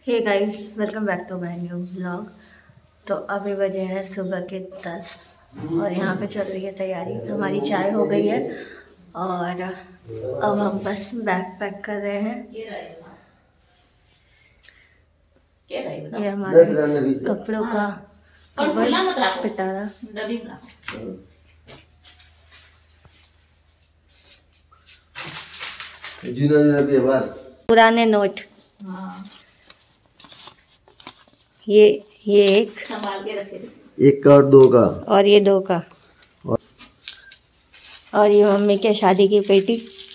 Hey guys, welcome back to my new vlog. तो अभी बजे हैं सुबह के 10 और यहाँ पे चल रही है तैयारी। हमारी चाय हो गई है और अब हम बस बैग पैक कर रहे हैं। ये हमारे कपड़ों का पिटारा। पुराने नोट। ये एक संभाल के रखे थे। एक का और दो का और ये दो का और ये मम्मी के शादी की पेटी।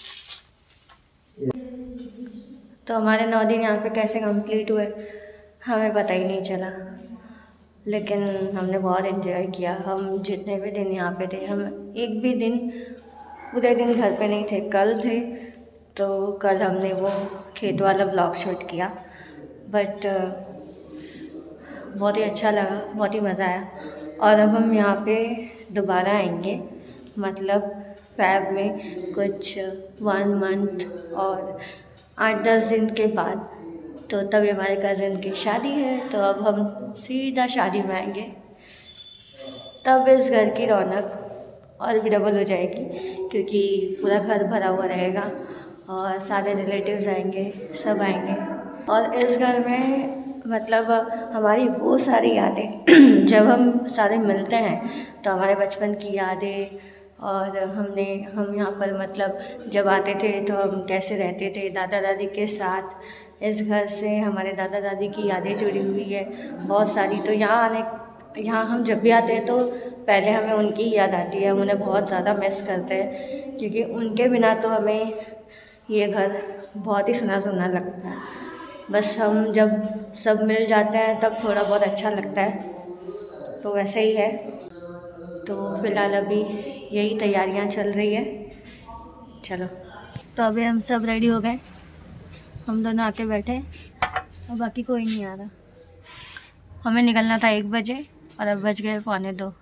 तो हमारे 9 दिन यहाँ पे कैसे कंप्लीट हुए हमें पता ही नहीं चला, लेकिन हमने बहुत एंजॉय किया। हम जितने भी दिन यहाँ पे थे, हम एक भी दिन पूरे दिन घर पे नहीं थे। कल थे तो कल हमने वो खेत वाला ब्लॉग शूट किया, बट बहुत ही अच्छा लगा, बहुत ही मज़ा आया। और अब हम यहाँ पे दोबारा आएंगे, मतलब फैब में कुछ 1 मंथ और 8-10 दिन के बाद। तो तभी हमारे कज़न की शादी है, तो अब हम सीधा शादी में आएंगे। तब इस घर की रौनक और भी डबल हो जाएगी, क्योंकि पूरा घर भरा हुआ रहेगा और सारे रिलेटिव्स आएंगे, सब आएंगे। और इस घर में मतलब हमारी वो सारी यादें जब हम सारे मिलते हैं तो हमारे बचपन की यादें, और हम यहाँ पर मतलब जब आते थे तो हम कैसे रहते थे दादा दादी के साथ। इस घर से हमारे दादा दादी की यादें जुड़ी हुई है बहुत सारी। तो यहाँ हम जब भी आते हैं तो पहले हमें उनकी याद आती है। हम उन्हें बहुत ज़्यादा मिस करते हैं, क्योंकि उनके बिना तो हमें ये घर बहुत ही सुना सुना लगता है। बस हम जब सब मिल जाते हैं तब थोड़ा बहुत अच्छा लगता है, तो वैसे ही है। तो फ़िलहाल अभी यही तैयारियां चल रही है। चलो, तो अभी हम सब रेडी हो गए, हम दोनों आके बैठे और बाकी कोई नहीं आ रहा। हमें निकलना था 1 बजे और अब बज गए 1:45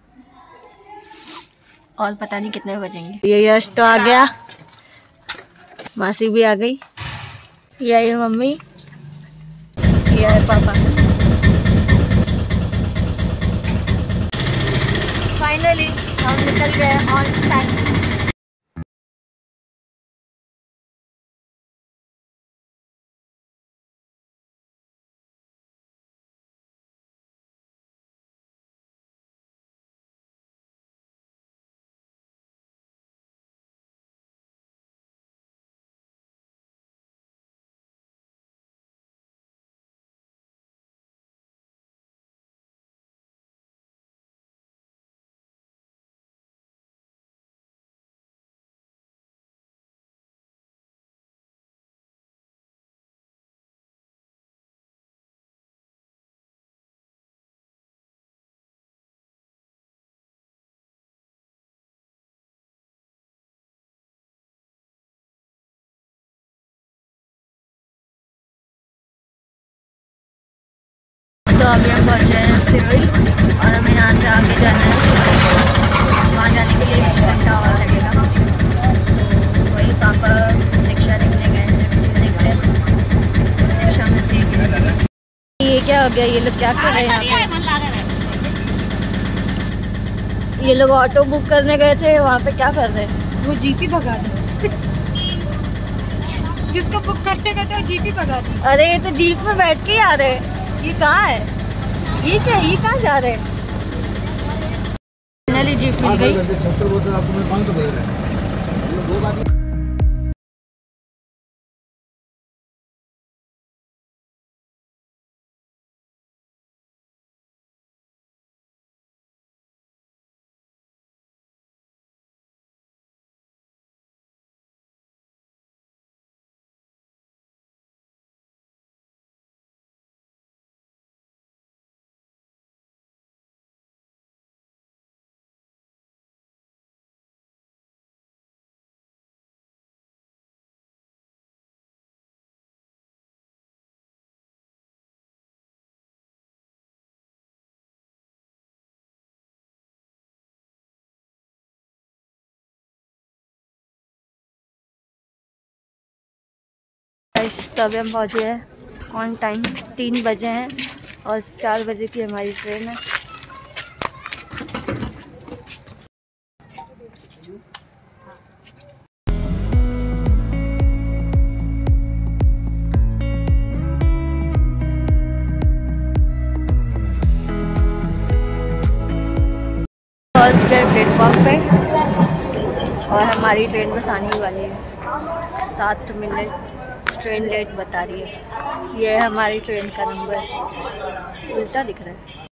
और पता नहीं कितने बजेंगे। ये यश तो आ गया, मासी भी आ गई, ये मम्मी, ये है पापा। फाइनली हम निकल गए ऑन टाइम। तो अभी हम पहुँचे हैं सिरोही और हमें यहाँ से आगे जाना है। वहाँ जाने के लिए 1 घंटा और लगेगा। तो वही पापा रिक्शा देखने गए हैं, देखते हैं रिक्शा मिलती है। ये क्या हो गया, ये लोग क्या कर रहे हैं यहाँ पे? ये लोग ऑटो बुक करने गए थे, वहाँ पे क्या कर रहे हैं? वो जीपी भगा दी। जिसको बुक करने गए थे वो जीपी भगा दी। अरे ये तो जीप में बैठ के आ रहे हैं। ये कहाँ है? ये क्या, ये कहाँ जा रहे हैं? फाइनली जीप मिल गई। तो अभी हम पहुँचे हैं ऑन टाइम 3 बजे हैं और 4 बजे की हमारी ट्रेन है। फर्स्ट डे प्लेटफॉर्म पे और हमारी ट्रेन बस आने ही वाली है। 7 मिनट ट्रेन लेट बता रही है। ये है हमारी ट्रेन का नंबर, उल्टा दिख रहा है।